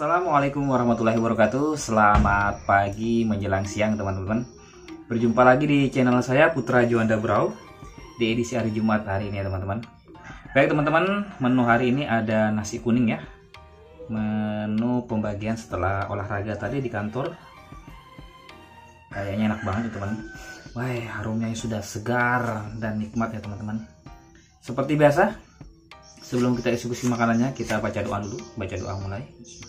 Assalamualaikum warahmatullahi wabarakatuh. Selamat pagi menjelang siang teman-teman. Berjumpa lagi di channel saya Putra Juanda Brau di edisi hari Jumat hari ini ya teman-teman. Baik teman-teman, menu hari ini ada nasi kuning ya. Menu pembagian setelah olahraga tadi di kantor. Kayaknya enak banget ya teman. Wah, harumnya sudah segar dan nikmat ya teman-teman. Seperti biasa, sebelum kita eksekusi makanannya, kita baca doa dulu. Baca doa mulai.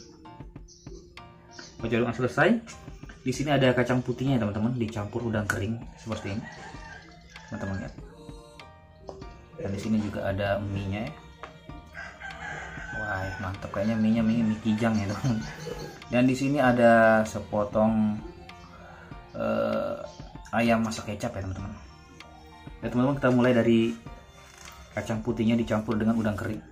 Baca doa selesai. Di sini ada kacang putihnya ya teman-teman, dicampur udang kering seperti ini, teman-teman ya. Dan di sini juga ada mie-nya ya. Wah, mantap, kayaknya mie kijang ya teman. Dan di sini ada sepotong ayam masak kecap ya teman-teman. Ya teman-teman, kita mulai dari kacang putihnya dicampur dengan udang kering.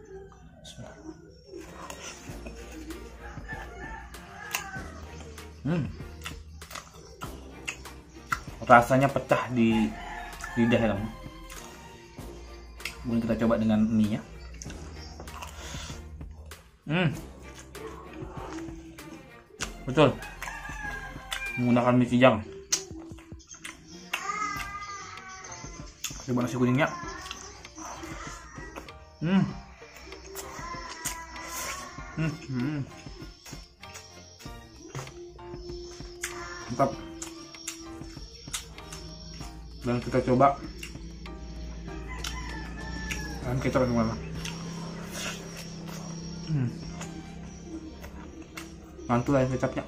Rasanya pecah di lidah ya teman. Kemudian kita coba dengan mie nya. Betul, menggunakan mie kijang. Coba nasi kuningnya. Mantap. Dan kita coba dan kecap gimana? Mantul ya kecapnya.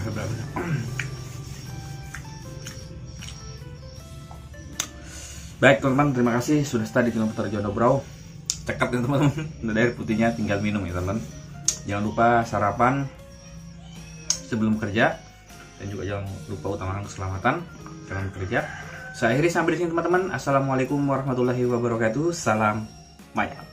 Baik teman-teman, terima kasih sudah stay di channel Putra Jawa Anda Brau. Cekap ya teman-teman, udah air putihnya tinggal minum ya teman-teman. Jangan lupa sarapan sebelum kerja, dan juga jangan lupa utamakan keselamatan dalam bekerja. Saya akhiri sampai di sini teman-teman. Assalamualaikum warahmatullahi wabarakatuh. Salam maya.